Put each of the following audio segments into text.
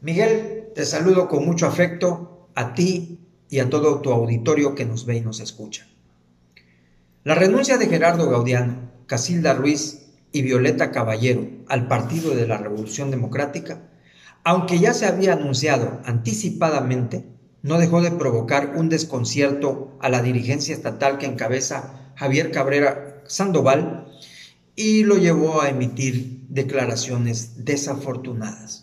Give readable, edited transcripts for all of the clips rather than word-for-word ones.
Miguel, te saludo con mucho afecto a ti y a todo tu auditorio que nos ve y nos escucha. La renuncia de Gerardo Gaudiano, Cacilda Ruiz y Violeta Caballero al Partido de la Revolución Democrática, aunque ya se había anunciado anticipadamente, no dejó de provocar un desconcierto a la dirigencia estatal que encabeza Javier Cabrera Sandoval y lo llevó a emitir declaraciones desafortunadas.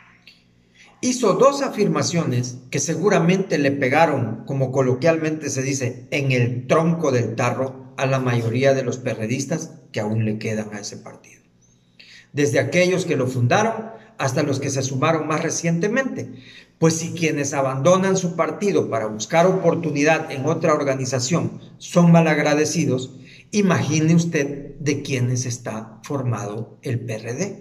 Hizo dos afirmaciones que seguramente le pegaron, como coloquialmente se dice, en el tronco del tarro a la mayoría de los perredistas que aún le quedan a ese partido. Desde aquellos que lo fundaron hasta los que se sumaron más recientemente. Pues si quienes abandonan su partido para buscar oportunidad en otra organización son malagradecidos, imagine usted de quiénes está formado el PRD.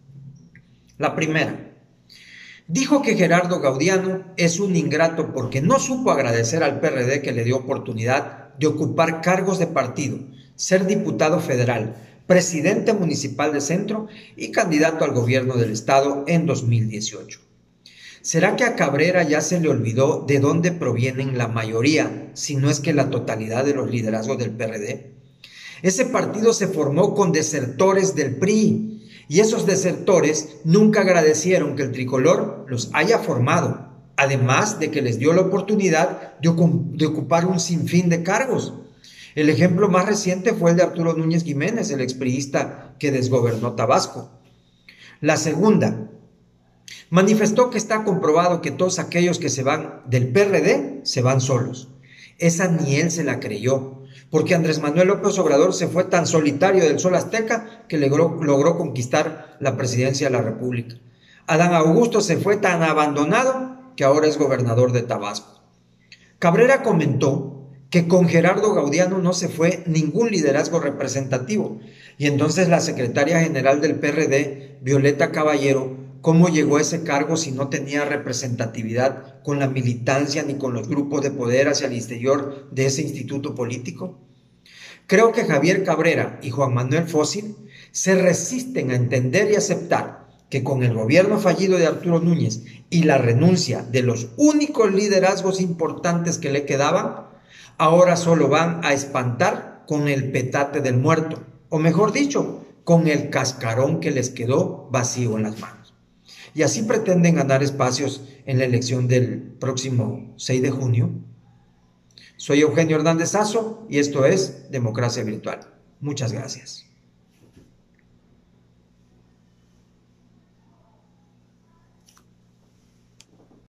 La primera. Dijo que Gerardo Gaudiano es un ingrato porque no supo agradecer al PRD que le dio oportunidad de ocupar cargos de partido, ser diputado federal, presidente municipal de Centro y candidato al gobierno del estado en 2018. ¿Será que a Cabrera ya se le olvidó de dónde provienen la mayoría, si no es que la totalidad de los liderazgos del PRD? Ese partido se formó con desertores del PRI, y esos desertores nunca agradecieron que el tricolor los haya formado, además de que les dio la oportunidad de ocupar un sinfín de cargos. El ejemplo más reciente fue el de Arturo Núñez Jiménez, el expriista que desgobernó Tabasco. La segunda, manifestó que está comprobado que todos aquellos que se van del PRD se van solos. Esa ni él se la creyó, porque Andrés Manuel López Obrador se fue tan solitario del sol azteca que logró conquistar la presidencia de la República. Adán Augusto se fue tan abandonado que ahora es gobernador de Tabasco. Cabrera comentó que con Gerardo Gaudiano no se fue ningún liderazgo representativo, y entonces la secretaria general del PRD, Violeta Caballero, ¿cómo llegó a ese cargo si no tenía representatividad con la militancia ni con los grupos de poder hacia el exterior de ese instituto político? Creo que Javier Cabrera y Juan Manuel Fósil se resisten a entender y aceptar que con el gobierno fallido de Arturo Núñez y la renuncia de los únicos liderazgos importantes que le quedaban, ahora solo van a espantar con el petate del muerto, o mejor dicho, con el cascarón que les quedó vacío en las manos. Y así pretenden ganar espacios en la elección del próximo 6 de junio. Soy Eugenio Hernández Sazo y esto es Democracia Virtual. Muchas gracias.